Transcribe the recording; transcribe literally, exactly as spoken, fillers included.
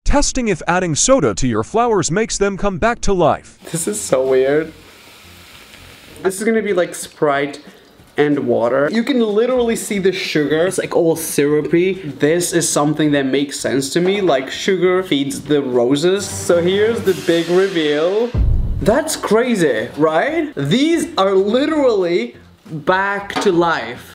Testing if adding soda to your flowers makes them come back to life. This is so weird. This is gonna be like Sprite and water. You can literally see the sugar. It's like all syrupy. This is something that makes sense to me. Like sugar feeds the roses. So here's the big reveal. That's crazy, right? These are literally back to life.